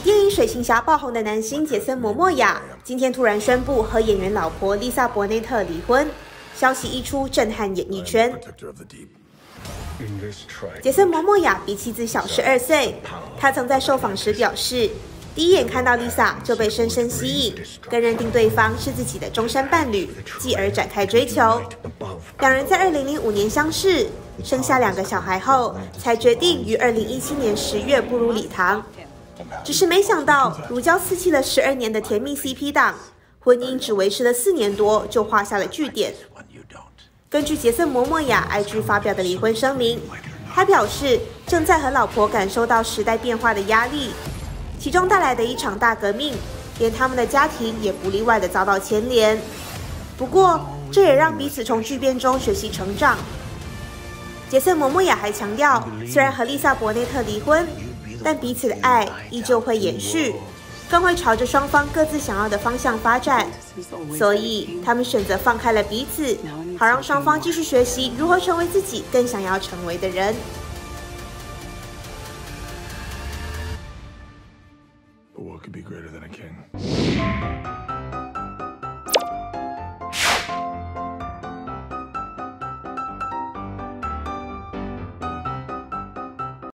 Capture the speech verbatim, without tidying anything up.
电影《水行侠》爆红的男星杰森·摩莫亚，今天突然宣布和演员老婆丽萨·伯内特离婚，消息一出震撼演艺圈。杰森·摩莫亚比妻子小十二岁，他曾在受访时表示，第一眼看到丽萨就被深深吸引，更认定对方是自己的终身伴侣，继而展开追求。两人在二零零五年相识，生下两个小孩后，才决定于二零一七年十月步入礼堂。只是没想到，如胶似漆了十二年的甜蜜 C P 档，婚姻只维持了四年多就画下了句点。根据杰森·摩莫亚 I G 发表的离婚声明，他表示正在和老婆感受到时代变化的压力，其中带来的一场大革命，连他们的家庭也不例外的遭到牵连。不过，这也让彼此从巨变中学习成长。杰森·摩莫亚还强调，虽然和丽萨·伯内特离婚，但彼此的爱依旧会延续，更会朝着双方各自想要的方向发展。所以，他们选择放开了彼此，好让双方继续学习如何成为自己更想要成为的人。 But what could be greater than a king?